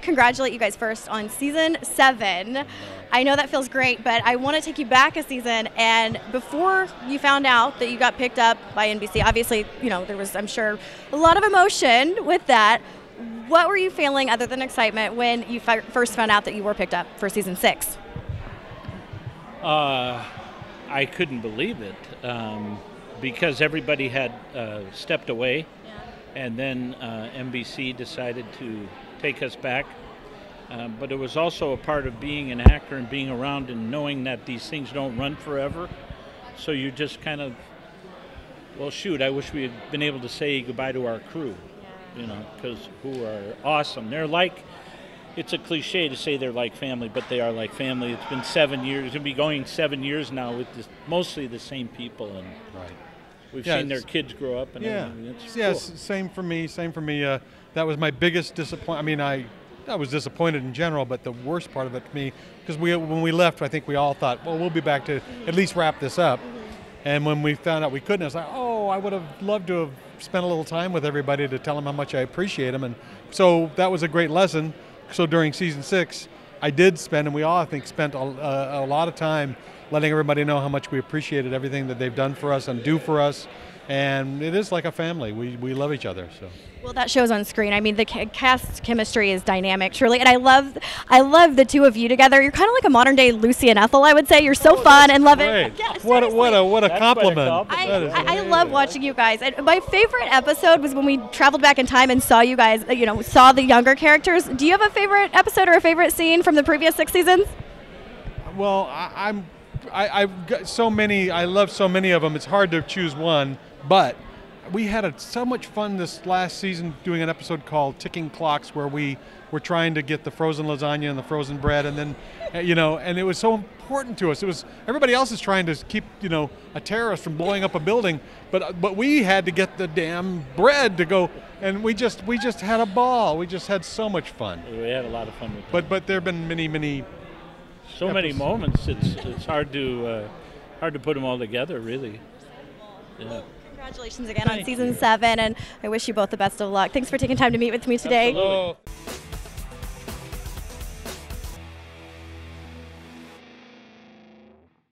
congratulate you guys first on season 7. I know that feels great, but I want to take you back a season. And before you found out that you got picked up by NBC, obviously, you know, there was, I'm sure, a lot of emotion with that. What were you feeling other than excitement when you first found out that you were picked up for season 6? I couldn't believe it because everybody had stepped away, and then NBC decided to take us back. But it was also a part of being an actor and being around and knowing that these things don't run forever. So you just kind of, well, shoot, I wish we had been able to say goodbye to our crew, you know, because who are awesome. They're like, it's a cliche to say they're like family, but they are like family. It's been 7 years. It's going to be going 7 years now with mostly the same people. And we've seen their kids grow up. And everything. It's cool. Same for me. That was my biggest disappointment. I mean, I was disappointed in general, but the worst part of it to me, because when we left, I think we all thought, well, we'll be back to at least wrap this up. And when we found out we couldn't, I was like, oh, I would have loved to have spent a little time with everybody to tell them how much I appreciate them. And so that was a great lesson. So during season 6, I did spend, and we all, I think, spent a lot of time letting everybody know how much we appreciated everything that they've done for us and do for us. And it is like a family. We love each other. So. Well, that shows on screen. I mean, the cast chemistry is dynamic, truly, and I love the two of you together. You're kind of like a modern day Lucy and Ethel, I would say. You're so fun and love it. Yeah, what a compliment. I love watching you guys. And my favorite episode was when we traveled back in time and saw you guys. You know, saw the younger characters. Do you have a favorite episode or a favorite scene from the previous 6 seasons? Well, I've got so many. I love so many of them. It's hard to choose one. But we had so much fun this last season doing an episode called Ticking Clocks, where we were trying to get the frozen lasagna and the frozen bread, and then, you know, and it was so important to us. It was, everybody else is trying to keep, you know, a terrorist from blowing up a building, but we had to get the damn bread to go, and we just had a ball. We just had so much fun. We had a lot of fun with that. But there have been many many moments. It's hard to put them all together, really. Yeah. Congratulations again on season 7, and I wish you both the best of luck. Thanks for taking time to meet with me today. Absolutely.